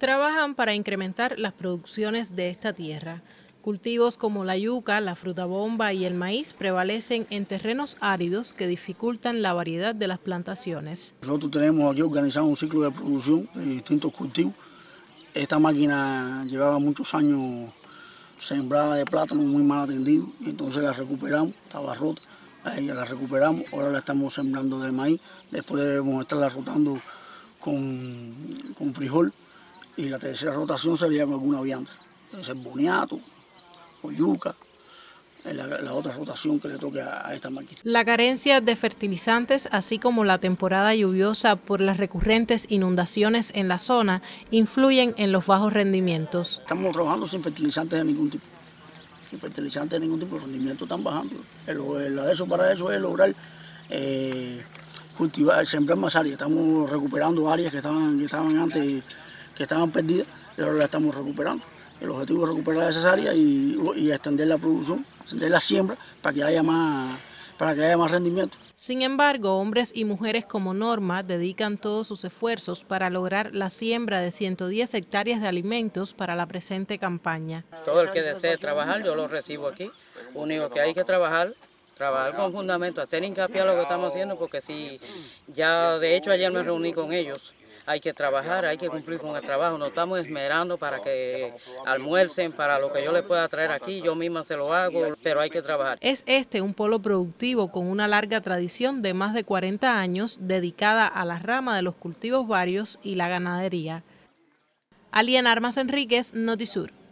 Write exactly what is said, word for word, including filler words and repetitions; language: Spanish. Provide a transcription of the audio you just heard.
Trabajan para incrementar las producciones de esta tierra. Cultivos como la yuca, la fruta bomba y el maíz prevalecen en terrenos áridos que dificultan la variedad de las plantaciones. Nosotros tenemos aquí organizado un ciclo de producción de distintos cultivos. Esta máquina llevaba muchos años sembrada de plátano, muy mal atendido, y entonces la recuperamos, estaba rota, ahí la recuperamos, ahora la estamos sembrando de maíz, después debemos estarla rotando con, con frijol, y la tercera rotación sería con alguna vianda, puede ser boniato o yuca, la, la otra rotación que le toque a, a esta máquina. La carencia de fertilizantes, así como la temporada lluviosa por las recurrentes inundaciones en la zona, influyen en los bajos rendimientos. Estamos trabajando sin fertilizantes de ningún tipo, sin fertilizantes de ningún tipo, los rendimientos están bajando. El, el, eso para eso es lograr eh, cultivar, sembrar más áreas. Estamos recuperando áreas que estaban, que estaban antes, que estaban perdidas, y ahora las estamos recuperando. El objetivo es recuperar esas áreas y, y extender la producción, extender la siembra para que haya más, para que haya más rendimiento. Sin embargo, hombres y mujeres como Norma dedican todos sus esfuerzos para lograr la siembra de ciento diez hectáreas de alimentos para la presente campaña. Todo el que desee trabajar, yo lo recibo aquí. Único que hay que trabajar, trabajar con fundamento, hacer hincapié a lo que estamos haciendo, porque si ya de hecho ayer me reuní con ellos. Hay que trabajar, hay que cumplir con el trabajo. Nos estamos esmerando para que almuercen, para lo que yo les pueda traer aquí, yo misma se lo hago, pero hay que trabajar. Es este un polo productivo con una larga tradición de más de cuarenta años dedicada a la rama de los cultivos varios y la ganadería. Aliana Armas Enríquez, Notisur.